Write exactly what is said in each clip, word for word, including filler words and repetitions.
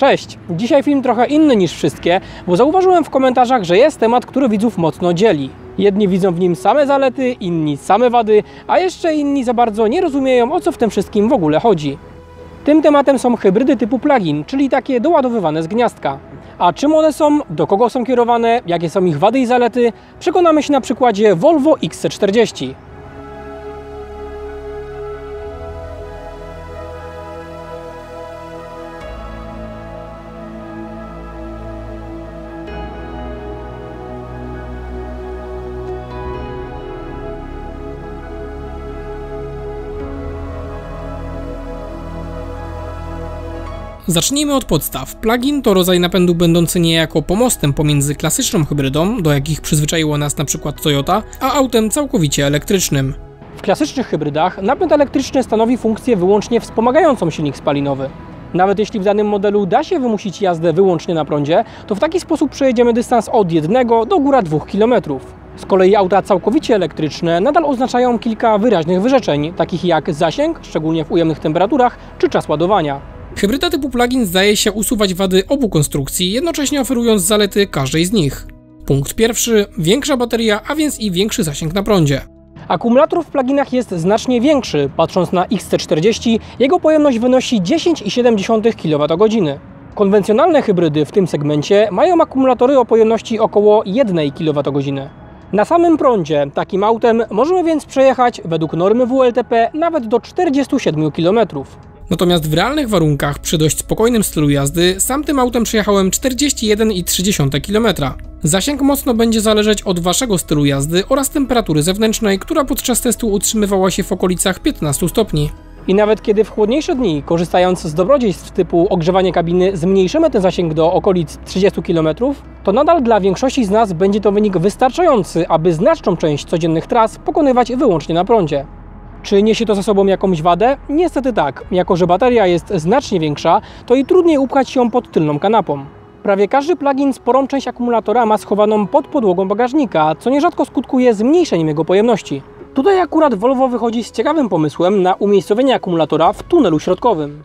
Cześć! Dzisiaj film trochę inny niż wszystkie, bo zauważyłem w komentarzach, że jest temat, który widzów mocno dzieli. Jedni widzą w nim same zalety, inni same wady, a jeszcze inni za bardzo nie rozumieją, o co w tym wszystkim w ogóle chodzi. Tym tematem są hybrydy typu plug-in, czyli takie doładowywane z gniazdka. A czym one są, do kogo są kierowane, jakie są ich wady i zalety, przekonamy się na przykładzie Volvo X C czterdzieści. Zacznijmy od podstaw. Plug-in to rodzaj napędu będący niejako pomostem pomiędzy klasyczną hybrydą, do jakich przyzwyczaiło nas na przykład Toyota, a autem całkowicie elektrycznym. W klasycznych hybrydach napęd elektryczny stanowi funkcję wyłącznie wspomagającą silnik spalinowy. Nawet jeśli w danym modelu da się wymusić jazdę wyłącznie na prądzie, to w taki sposób przejedziemy dystans od jednego do góra dwóch kilometrów. Z kolei auta całkowicie elektryczne nadal oznaczają kilka wyraźnych wyrzeczeń, takich jak zasięg, szczególnie w ujemnych temperaturach, czy czas ładowania. Hybryda typu plug-in zdaje się usuwać wady obu konstrukcji, jednocześnie oferując zalety każdej z nich. Punkt pierwszy. Większa bateria, a więc i większy zasięg na prądzie. Akumulator w pluginach jest znacznie większy. Patrząc na X C czterdzieści, jego pojemność wynosi dziesięć przecinek siedem kilowatogodziny. Konwencjonalne hybrydy w tym segmencie mają akumulatory o pojemności około jednej kilowatogodziny. Na samym prądzie takim autem możemy więc przejechać według normy W L T P nawet do czterdziestu siedmiu kilometrów. Natomiast w realnych warunkach, przy dość spokojnym stylu jazdy, sam tym autem przejechałem czterdzieści jeden przecinek trzy kilometra. Zasięg mocno będzie zależeć od waszego stylu jazdy oraz temperatury zewnętrznej, która podczas testu utrzymywała się w okolicach piętnastu stopni. I nawet kiedy w chłodniejsze dni, korzystając z dobrodziejstw typu ogrzewanie kabiny, zmniejszymy ten zasięg do okolic trzydziestu kilometrów, to nadal dla większości z nas będzie to wynik wystarczający, aby znaczną część codziennych tras pokonywać wyłącznie na prądzie. Czy niesie to ze sobą jakąś wadę? Niestety tak. Jako że bateria jest znacznie większa, to i trudniej upchać ją pod tylną kanapą. Prawie każdy plug-in sporą część akumulatora ma schowaną pod podłogą bagażnika, co nierzadko skutkuje zmniejszeniem jego pojemności. Tutaj akurat Volvo wychodzi z ciekawym pomysłem na umiejscowienie akumulatora w tunelu środkowym.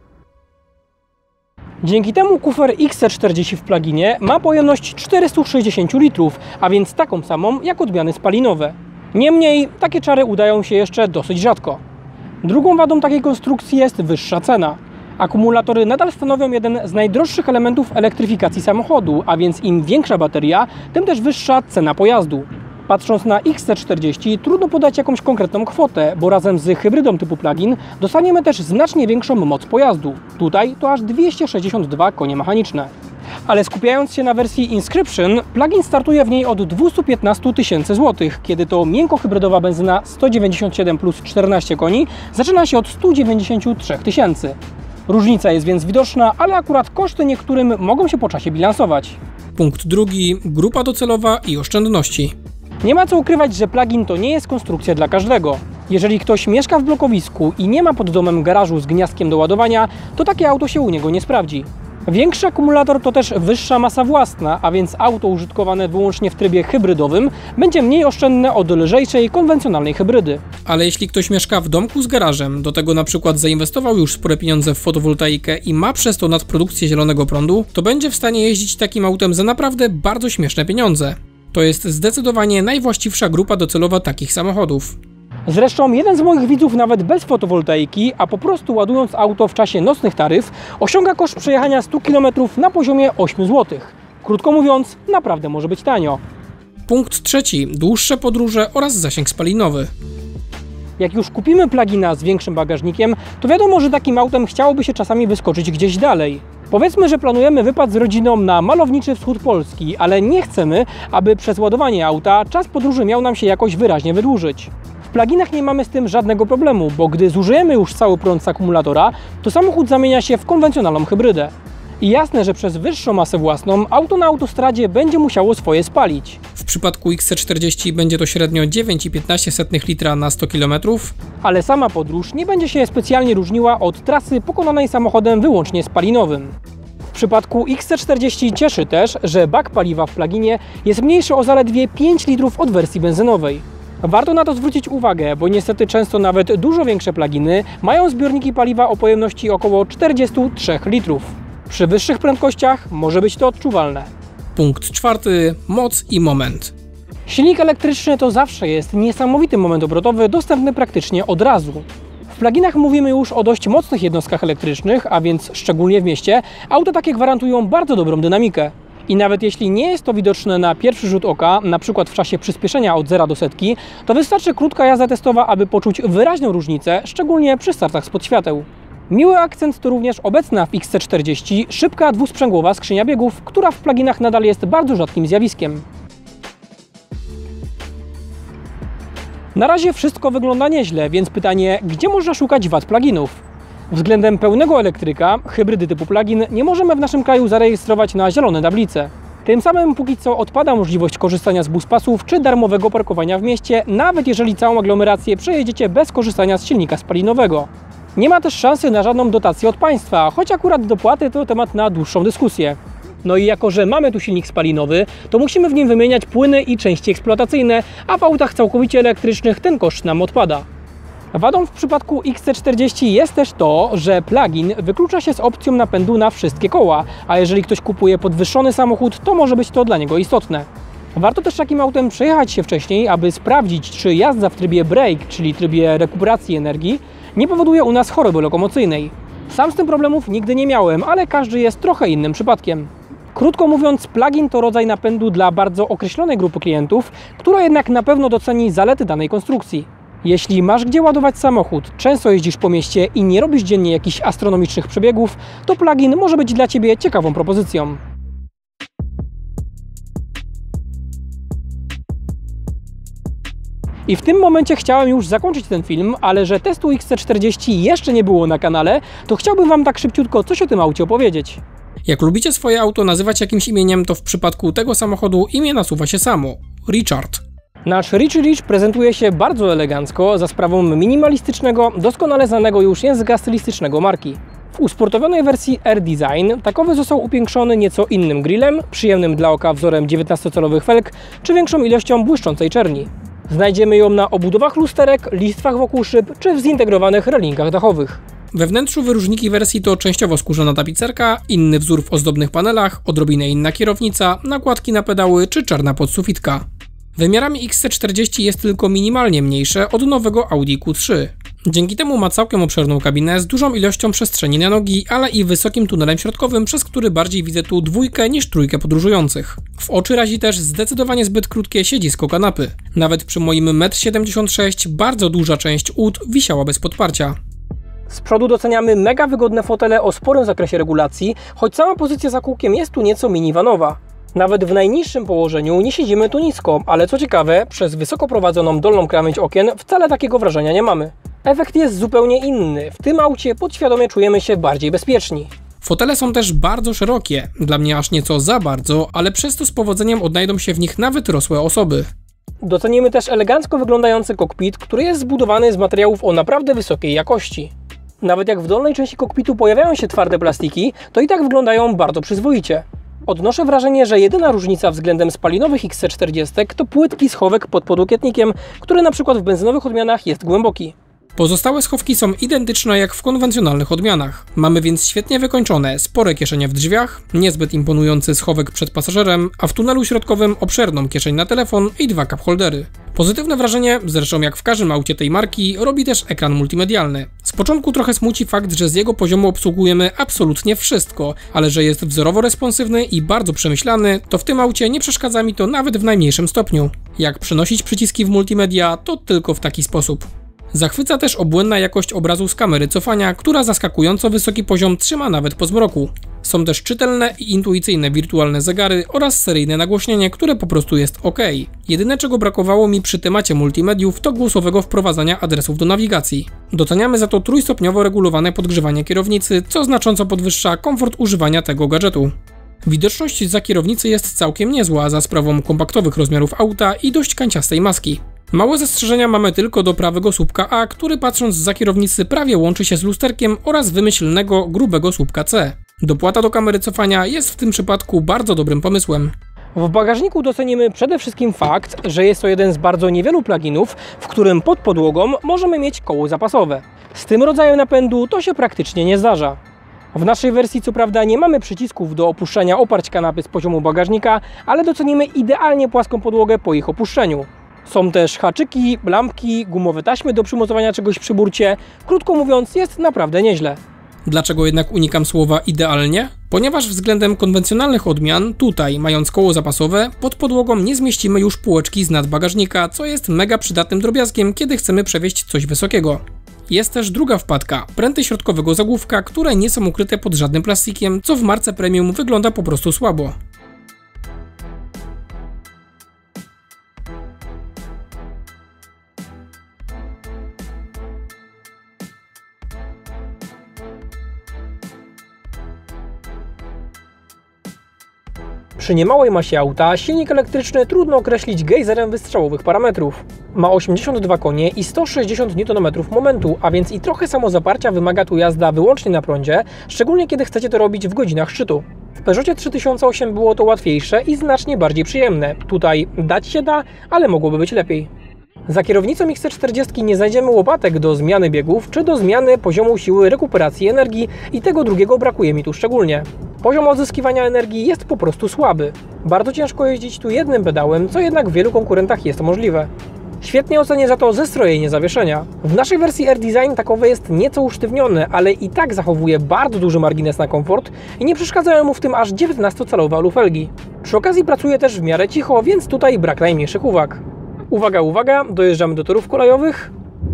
Dzięki temu kufer X C czterdzieści w pluginie ma pojemność czterysta sześćdziesiąt litrów, a więc taką samą jak odmiany spalinowe. Niemniej takie czary udają się jeszcze dosyć rzadko. Drugą wadą takiej konstrukcji jest wyższa cena. Akumulatory nadal stanowią jeden z najdroższych elementów elektryfikacji samochodu, a więc im większa bateria, tym też wyższa cena pojazdu. Patrząc na X C czterdzieści trudno podać jakąś konkretną kwotę, bo razem z hybrydą typu plug-in dostaniemy też znacznie większą moc pojazdu. Tutaj to aż dwieście sześćdziesiąt dwa konie mechaniczne. Ale skupiając się na wersji Inscription, plug-in startuje w niej od dwustu piętnastu tysięcy złotych, kiedy to miękko-hybrydowa benzyna sto dziewięćdziesiąt siedem plus czternaście koni zaczyna się od stu dziewięćdziesięciu trzech tysięcy. Różnica jest więc widoczna, ale akurat koszty niektórym mogą się po czasie bilansować. Punkt drugi. Grupa docelowa i oszczędności. Nie ma co ukrywać, że plug-in to nie jest konstrukcja dla każdego. Jeżeli ktoś mieszka w blokowisku i nie ma pod domem garażu z gniazdkiem do ładowania, to takie auto się u niego nie sprawdzi. Większy akumulator to też wyższa masa własna, a więc auto użytkowane wyłącznie w trybie hybrydowym będzie mniej oszczędne od lżejszej, konwencjonalnej hybrydy. Ale jeśli ktoś mieszka w domku z garażem, do tego na przykład zainwestował już spore pieniądze w fotowoltaikę i ma przez to nadprodukcję zielonego prądu, to będzie w stanie jeździć takim autem za naprawdę bardzo śmieszne pieniądze. To jest zdecydowanie najwłaściwsza grupa docelowa takich samochodów. Zresztą jeden z moich widzów nawet bez fotowoltaiki, a po prostu ładując auto w czasie nocnych taryf, osiąga koszt przejechania stu kilometrów na poziomie ośmiu złotych. Krótko mówiąc, naprawdę może być tanio. Punkt trzeci. Dłuższe podróże oraz zasięg spalinowy. Jak już kupimy plugina z większym bagażnikiem, to wiadomo, że takim autem chciałoby się czasami wyskoczyć gdzieś dalej. Powiedzmy, że planujemy wypad z rodziną na malowniczy wschód Polski, ale nie chcemy, aby przez ładowanie auta czas podróży miał nam się jakoś wyraźnie wydłużyć. W pluginach nie mamy z tym żadnego problemu, bo gdy zużyjemy już cały prąd z akumulatora, to samochód zamienia się w konwencjonalną hybrydę. I jasne, że przez wyższą masę własną auto na autostradzie będzie musiało swoje spalić. W przypadku X C czterdzieści będzie to średnio dziewięć przecinek piętnaście litra na sto kilometrów. Ale sama podróż nie będzie się specjalnie różniła od trasy pokonanej samochodem wyłącznie spalinowym. W przypadku X C czterdzieści cieszy też, że bak paliwa w pluginie jest mniejszy o zaledwie pięć litrów od wersji benzynowej. Warto na to zwrócić uwagę, bo niestety często nawet dużo większe pluginy mają zbiorniki paliwa o pojemności około czterdziestu trzech litrów. Przy wyższych prędkościach może być to odczuwalne. Punkt czwarty. Moc i moment. Silnik elektryczny to zawsze jest niesamowity moment obrotowy, dostępny praktycznie od razu. W pluginach mówimy już o dość mocnych jednostkach elektrycznych, a więc szczególnie w mieście, auta takie gwarantują bardzo dobrą dynamikę. I nawet jeśli nie jest to widoczne na pierwszy rzut oka, na przykład w czasie przyspieszenia od zera do setki, to wystarczy krótka jazda testowa, aby poczuć wyraźną różnicę, szczególnie przy startach spod świateł. Miły akcent to również obecna w X C czterdzieści szybka dwusprzęgłowa skrzynia biegów, która w pluginach nadal jest bardzo rzadkim zjawiskiem. Na razie wszystko wygląda nieźle, więc pytanie, gdzie można szukać wad pluginów? Względem pełnego elektryka, hybrydy typu plugin, nie możemy w naszym kraju zarejestrować na zielone tablice. Tym samym póki co odpada możliwość korzystania z buspasów czy darmowego parkowania w mieście, nawet jeżeli całą aglomerację przejedziecie bez korzystania z silnika spalinowego. Nie ma też szansy na żadną dotację od państwa, choć akurat dopłaty to temat na dłuższą dyskusję. No i jako, że mamy tu silnik spalinowy, to musimy w nim wymieniać płyny i części eksploatacyjne, a w autach całkowicie elektrycznych ten koszt nam odpada. Wadą w przypadku X C czterdzieści jest też to, że plugin wyklucza się z opcją napędu na wszystkie koła, a jeżeli ktoś kupuje podwyższony samochód, to może być to dla niego istotne. Warto też takim autem przejechać się wcześniej, aby sprawdzić, czy jazda w trybie brake, czyli trybie rekuperacji energii, nie powoduje u nas choroby lokomocyjnej. Sam z tym problemów nigdy nie miałem, ale każdy jest trochę innym przypadkiem. Krótko mówiąc, plugin to rodzaj napędu dla bardzo określonej grupy klientów, która jednak na pewno doceni zalety danej konstrukcji. Jeśli masz gdzie ładować samochód, często jeździsz po mieście i nie robisz dziennie jakichś astronomicznych przebiegów, to plugin może być dla Ciebie ciekawą propozycją. I w tym momencie chciałem już zakończyć ten film, ale że testu X C czterdzieści jeszcze nie było na kanale, to chciałbym Wam tak szybciutko coś o tym aucie opowiedzieć. Jak lubicie swoje auto nazywać jakimś imieniem, to w przypadku tego samochodu imię nasuwa się samo. Richard. Nasz Richie Rich prezentuje się bardzo elegancko za sprawą minimalistycznego, doskonale znanego już języka stylistycznego marki. W usportowionej wersji R-Design takowy został upiększony nieco innym grillem, przyjemnym dla oka wzorem dziewiętnastocalowych felg czy większą ilością błyszczącej czerni. Znajdziemy ją na obudowach lusterek, listwach wokół szyb czy w zintegrowanych relingach dachowych. We wnętrzu wyróżniki wersji to częściowo skórzana tapicerka, inny wzór w ozdobnych panelach, odrobinę inna kierownica, nakładki na pedały czy czarna podsufitka. Wymiarami X C czterdzieści jest tylko minimalnie mniejsze od nowego Audi Q trzy. Dzięki temu ma całkiem obszerną kabinę z dużą ilością przestrzeni na nogi, ale i wysokim tunelem środkowym, przez który bardziej widzę tu dwójkę niż trójkę podróżujących. W oczy razi też zdecydowanie zbyt krótkie siedzisko kanapy. Nawet przy moim metr siedemdziesiąt sześć bardzo duża część ud wisiała bez podparcia. Z przodu doceniamy mega wygodne fotele o sporym zakresie regulacji, choć sama pozycja za kółkiem jest tu nieco minivanowa. Nawet w najniższym położeniu nie siedzimy tu nisko, ale co ciekawe, przez wysoko prowadzoną dolną krawędź okien wcale takiego wrażenia nie mamy. Efekt jest zupełnie inny. W tym aucie podświadomie czujemy się bardziej bezpieczni. Fotele są też bardzo szerokie, dla mnie aż nieco za bardzo, ale przez to z powodzeniem odnajdą się w nich nawet rosłe osoby. Docenimy też elegancko wyglądający kokpit, który jest zbudowany z materiałów o naprawdę wysokiej jakości. Nawet jak w dolnej części kokpitu pojawiają się twarde plastiki, to i tak wyglądają bardzo przyzwoicie. Odnoszę wrażenie, że jedyna różnica względem spalinowych X C czterdzieści to płytki schowek pod podłokietnikiem, który na przykład w benzynowych odmianach jest głęboki. Pozostałe schowki są identyczne jak w konwencjonalnych odmianach. Mamy więc świetnie wykończone spore kieszenie w drzwiach, niezbyt imponujący schowek przed pasażerem, a w tunelu środkowym obszerną kieszeń na telefon i dwa cup holdery. Pozytywne wrażenie, zresztą jak w każdym aucie tej marki, robi też ekran multimedialny. Z początku trochę smuci fakt, że z jego poziomu obsługujemy absolutnie wszystko, ale że jest wzorowo responsywny i bardzo przemyślany, to w tym aucie nie przeszkadza mi to nawet w najmniejszym stopniu. Jak przenosić przyciski w multimedia, to tylko w taki sposób. Zachwyca też obłędna jakość obrazu z kamery cofania, która zaskakująco wysoki poziom trzyma nawet po zmroku. Są też czytelne i intuicyjne wirtualne zegary oraz seryjne nagłośnienie, które po prostu jest ok. Jedyne czego brakowało mi przy temacie multimediów to głosowego wprowadzania adresów do nawigacji. Doceniamy za to trójstopniowo regulowane podgrzewanie kierownicy, co znacząco podwyższa komfort używania tego gadżetu. Widoczność za kierownicy jest całkiem niezła za sprawą kompaktowych rozmiarów auta i dość kanciastej maski. Małe zastrzeżenia mamy tylko do prawego słupka A, który patrząc zza kierownicy prawie łączy się z lusterkiem oraz wymyślnego, grubego słupka C. Dopłata do kamery cofania jest w tym przypadku bardzo dobrym pomysłem. W bagażniku docenimy przede wszystkim fakt, że jest to jeden z bardzo niewielu pluginów, w którym pod podłogą możemy mieć koło zapasowe. Z tym rodzajem napędu to się praktycznie nie zdarza. W naszej wersji co prawda nie mamy przycisków do opuszczania oparć kanapy z poziomu bagażnika, ale docenimy idealnie płaską podłogę po ich opuszczeniu. Są też haczyki, lampki, gumowe taśmy do przymocowania czegoś przy burcie. Krótko mówiąc, jest naprawdę nieźle. Dlaczego jednak unikam słowa idealnie? Ponieważ względem konwencjonalnych odmian, tutaj mając koło zapasowe, pod podłogą nie zmieścimy już półeczki z nadbagażnika, co jest mega przydatnym drobiazgiem, kiedy chcemy przewieźć coś wysokiego. Jest też druga wpadka, pręty środkowego zagłówka, które nie są ukryte pod żadnym plastikiem, co w marce premium wygląda po prostu słabo. Przy niemałej masie auta silnik elektryczny trudno określić gejzerem wystrzałowych parametrów. Ma osiemdziesiąt dwa konie i sto sześćdziesiąt niutonometrów momentu, a więc i trochę samozaparcia wymaga tu jazda wyłącznie na prądzie, szczególnie kiedy chcecie to robić w godzinach szczytu. W Peugeotie trzy tysiące osiem było to łatwiejsze i znacznie bardziej przyjemne. Tutaj dać się da, ale mogłoby być lepiej. Za kierownicą X C czterdzieści nie znajdziemy łopatek do zmiany biegów czy do zmiany poziomu siły rekuperacji energii i tego drugiego brakuje mi tu szczególnie. Poziom odzyskiwania energii jest po prostu słaby. Bardzo ciężko jeździć tu jednym pedałem, co jednak w wielu konkurentach jest możliwe. Świetnie ocenię za to zestrojenie zawieszenia. W naszej wersji R-Design takowe jest nieco usztywnione, ale i tak zachowuje bardzo duży margines na komfort i nie przeszkadzają mu w tym aż dziewiętnastocalowe alufelgi. Przy okazji pracuje też w miarę cicho, więc tutaj brak najmniejszych uwag. Uwaga, uwaga, dojeżdżamy do torów kolejowych.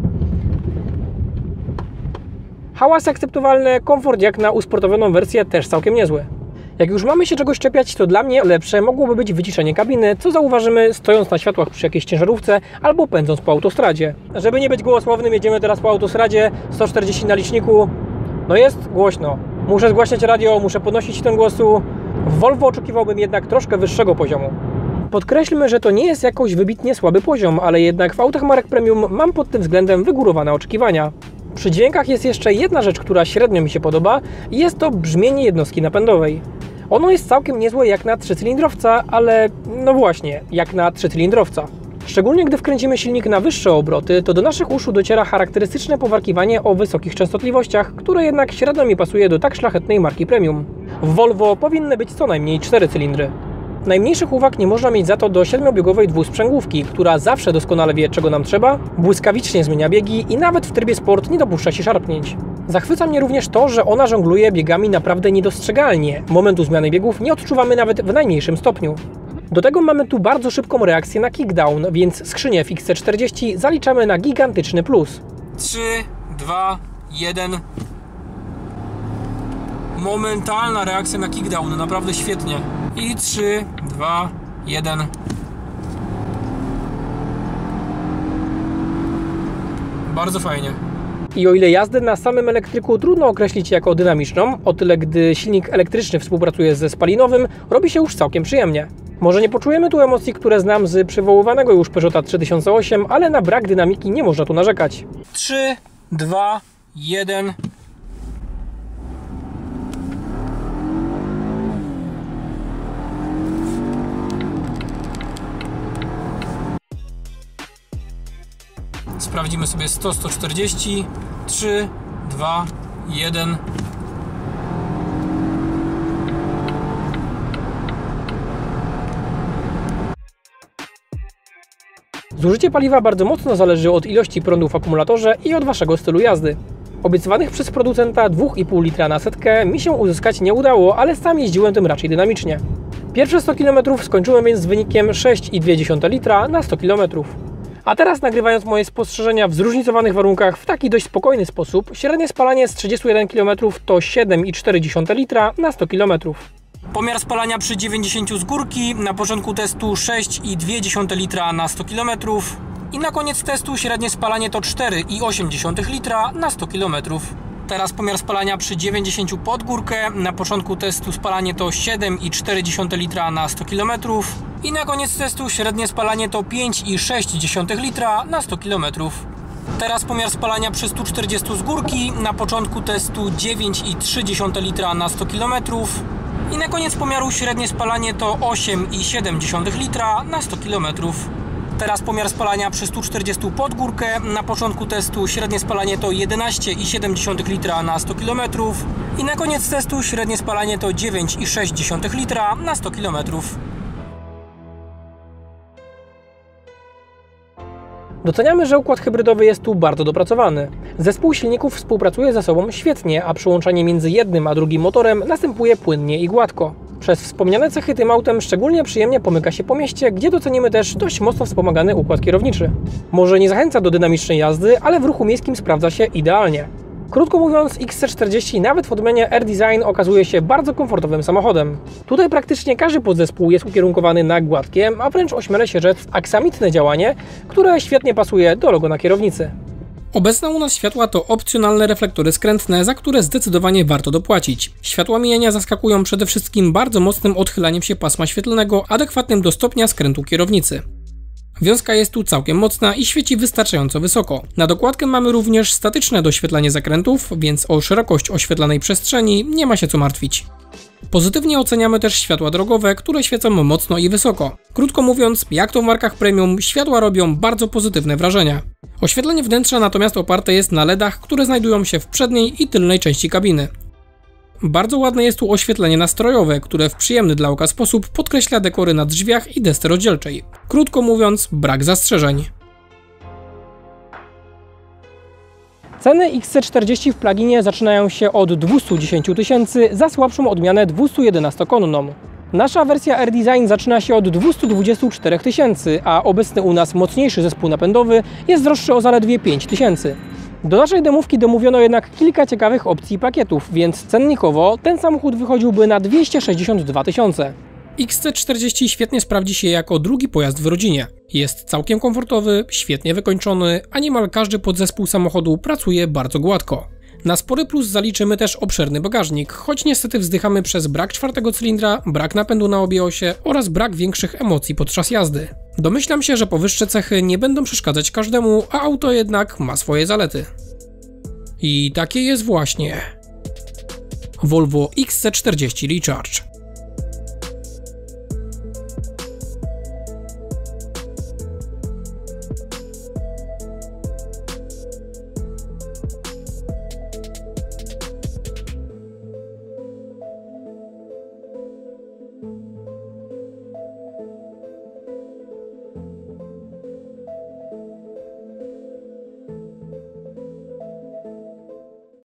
Hałasy akceptowalne, komfort jak na usportowioną wersję też całkiem niezły. Jak już mamy się czegoś czepiać, to dla mnie lepsze mogłoby być wyciszenie kabiny, co zauważymy stojąc na światłach przy jakiejś ciężarówce albo pędząc po autostradzie. Żeby nie być gołosłownym, jedziemy teraz po autostradzie, sto czterdzieści na liczniku. No jest głośno. Muszę zgłaśniać radio, muszę podnosić ten głosu. W Volvo oczekiwałbym jednak troszkę wyższego poziomu. Podkreślmy, że to nie jest jakoś wybitnie słaby poziom, ale jednak w autach marek premium mam pod tym względem wygórowane oczekiwania. Przy dźwiękach jest jeszcze jedna rzecz, która średnio mi się podoba i jest to brzmienie jednostki napędowej. Ono jest całkiem niezłe jak na trzycylindrowca, ale no właśnie, jak na trzycylindrowca. Szczególnie gdy wkręcimy silnik na wyższe obroty, to do naszych uszu dociera charakterystyczne powarkiwanie o wysokich częstotliwościach, które jednak średnio mi pasuje do tak szlachetnej marki premium. W Volvo powinny być co najmniej cztery cylindry. Najmniejszych uwag nie można mieć za to do siedmiobiegowej dwusprzęgłówki, która zawsze doskonale wie, czego nam trzeba, błyskawicznie zmienia biegi i nawet w trybie sport nie dopuszcza się szarpnięć. Zachwyca mnie również to, że ona żongluje biegami naprawdę niedostrzegalnie. Momentu zmiany biegów nie odczuwamy nawet w najmniejszym stopniu. Do tego mamy tu bardzo szybką reakcję na kickdown, więc skrzynię w X C czterdzieści zaliczamy na gigantyczny plus. trzy, dwa, jeden. Momentalna reakcja na kickdown, naprawdę świetnie. I trzy, dwa, jeden. Bardzo fajnie. I o ile jazdę na samym elektryku trudno określić jako dynamiczną, o tyle gdy silnik elektryczny współpracuje ze spalinowym, robi się już całkiem przyjemnie. Może nie poczujemy tu emocji, które znam z przywoływanego już Peugeota trzy tysiące osiem, ale na brak dynamiki nie można tu narzekać. trzy, dwa, jeden. Sprawdzimy sobie sto, sto czterdzieści. trzy, dwa, jeden. Zużycie paliwa bardzo mocno zależy od ilości prądu w akumulatorze i od Waszego stylu jazdy. Obiecywanych przez producenta dwa i pół litra na setkę mi się uzyskać nie udało, ale sam jeździłem tym raczej dynamicznie. Pierwsze sto kilometrów skończyłem więc z wynikiem sześć i dwie dziesiąte litra na sto kilometrów. A teraz nagrywając moje spostrzeżenia w zróżnicowanych warunkach w taki dość spokojny sposób, średnie spalanie z trzydziestu jeden kilometrów to siedem i cztery dziesiąte litra na sto kilometrów. Pomiar spalania przy dziewięćdziesięciu z górki, na początku testu sześć i dwie dziesiąte litra na sto kilometrów i na koniec testu średnie spalanie to cztery i osiem dziesiątych litra na sto kilometrów. Teraz pomiar spalania przy dziewięćdziesięciu pod górkę, na początku testu spalanie to siedem i cztery dziesiąte litra na sto kilometrów i na koniec testu średnie spalanie to pięć i sześć dziesiątych litra na sto kilometrów. Teraz pomiar spalania przy stu czterdziestu z górki, na początku testu dziewięć i trzy dziesiąte litra na sto kilometrów i na koniec pomiaru średnie spalanie to osiem i siedem dziesiątych litra na sto kilometrów. Teraz pomiar spalania przy stu czterdziestu pod górkę. Na początku testu średnie spalanie to jedenaście przecinek siedem litra na sto kilometrów i na koniec testu średnie spalanie to dziewięć przecinek sześć litra na sto kilometrów. Doceniamy, że układ hybrydowy jest tu bardzo dopracowany. Zespół silników współpracuje ze sobą świetnie, a przyłączanie między jednym a drugim motorem następuje płynnie i gładko. Przez wspomniane cechy tym autem szczególnie przyjemnie pomyka się po mieście, gdzie docenimy też dość mocno wspomagany układ kierowniczy. Może nie zachęca do dynamicznej jazdy, ale w ruchu miejskim sprawdza się idealnie. Krótko mówiąc, X C czterdzieści nawet w odmianie R-Design okazuje się bardzo komfortowym samochodem. Tutaj praktycznie każdy podzespół jest ukierunkowany na gładkie, a wręcz ośmielę się rzec aksamitne działanie, które świetnie pasuje do logo na kierownicy. Obecne u nas światła to opcjonalne reflektory skrętne, za które zdecydowanie warto dopłacić. Światła mijania zaskakują przede wszystkim bardzo mocnym odchylaniem się pasma świetlnego, adekwatnym do stopnia skrętu kierownicy. Wiązka jest tu całkiem mocna i świeci wystarczająco wysoko. Na dokładkę mamy również statyczne doświetlanie zakrętów, więc o szerokość oświetlanej przestrzeni nie ma się co martwić. Pozytywnie oceniamy też światła drogowe, które świecą mocno i wysoko. Krótko mówiąc, jak to w markach premium, światła robią bardzo pozytywne wrażenia. Oświetlenie wnętrza natomiast oparte jest na LEDach, które znajdują się w przedniej i tylnej części kabiny. Bardzo ładne jest tu oświetlenie nastrojowe, które w przyjemny dla oka sposób podkreśla dekory na drzwiach i desce rozdzielczej. Krótko mówiąc, brak zastrzeżeń. Ceny X C czterdzieści w pluginie zaczynają się od dwustu dziesięciu tysięcy za słabszą odmianę dwustujedenastokonną. Nasza wersja R-Design zaczyna się od dwustu dwudziestu czterech tysięcy, a obecny u nas mocniejszy zespół napędowy jest droższy o zaledwie pięć tysięcy. Do naszej demówki domówiono jednak kilka ciekawych opcji i pakietów, więc cennikowo ten samochód wychodziłby na dwieście sześćdziesiąt dwa tysiące. X C czterdzieści świetnie sprawdzi się jako drugi pojazd w rodzinie. Jest całkiem komfortowy, świetnie wykończony, a niemal każdy podzespół samochodu pracuje bardzo gładko. Na spory plus zaliczymy też obszerny bagażnik, choć niestety wzdychamy przez brak czwartego cylindra, brak napędu na obie osie oraz brak większych emocji podczas jazdy. Domyślam się, że powyższe cechy nie będą przeszkadzać każdemu, a auto jednak ma swoje zalety. I takie jest właśnie Volvo X C czterdzieści Recharge.